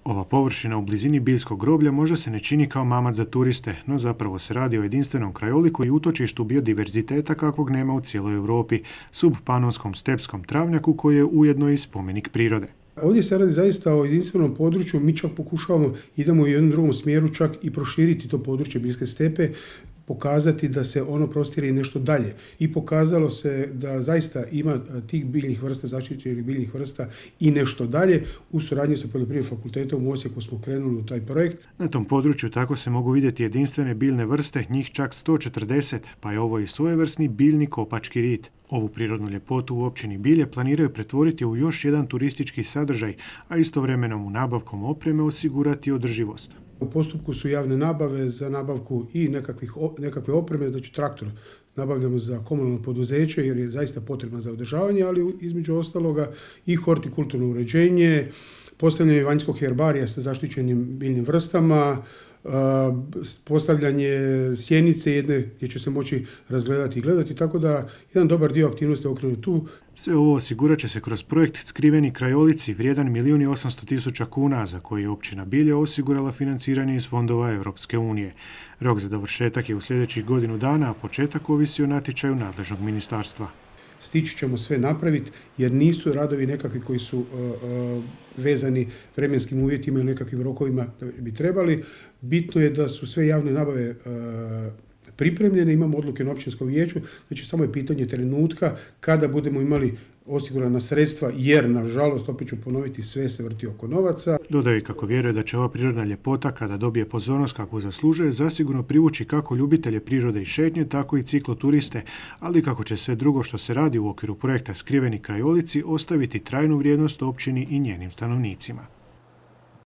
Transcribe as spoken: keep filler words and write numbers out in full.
Ova površina u blizini Biljskog groblja možda se ne čini kao mamac za turiste, no zapravo se radi o jedinstvenom krajoliku i utočištu biodiverziteta kakvog nema u cijeloj Europi, subpanonskom stepskom travnjaku koji je ujedno i spomenik prirode. Ovdje se radi zaista o jedinstvenom području, mi čak pokušavamo, idemo u jednom drugom smjeru, čak i proširiti to područje Biljske stepe, pokazati da se ono prostire i nešto dalje. I pokazalo se da zaista ima tih biljnih vrsta, zaštićenih biljnih vrsta i nešto dalje. U suradnji sa Poljoprivrednim fakultetom u Osijeku smo krenuli u taj projekt. Na tom području tako se mogu vidjeti jedinstvene biljne vrste, njih čak sto četrdeset, pa je ovo i svojevrsni biljni kopački rit. Ovu prirodnu ljepotu u općini Bilje planiraju pretvoriti u još jedan turistički sadržaj, a istovremeno mu nabavkom opreme osigurati održivost. U postupku su javne nabave za nabavku i nekakvih, nekakve opreme, znači traktor nabavljamo za komunalno poduzeće jer je zaista potrebno za održavanje, ali između ostaloga i hortikulturno uređenje, postavljanje vanjskog herbarija sa zaštićenim biljnim vrstama, postavljanje sjenice jedne gdje će se moći razgledati i gledati, tako da jedan dobar dio aktivnosti je okrenut tu. Sve ovo osigurat će se kroz projekt Skriveni krajolici vrijedan milijun i osamsto tisuća kuna za koji je općina Bilje osigurala financiranje iz fondova Europske unije. Rok za dovršetak je u sljedećih godinu dana, a početak ovisi o natječaju nadležnog ministarstva. Stići ćemo sve napraviti jer nisu radovi nekakvi koji su uh, uh, vezani vremenskim uvjetima ili nekakvim rokovima da bi trebali. Bitno je da su sve javne nabave uh, pripremljene, imamo odluke na općinskom vijeću, znači samo je pitanje trenutka kada budemo imali osigurana sredstva, jer, nažalost, opet ću ponoviti, sve se vrti oko novaca. Dodaju kako vjeruje da će ova prirodna ljepota, kada dobije pozornost kakvu zaslužuje, zasigurno privući kako ljubitelje prirode i šetnje, tako i cikloturiste, ali kako će sve drugo što se radi u okviru projekta Skriveni krajolici ostaviti trajnu vrijednost općini i njenim stanovnicima.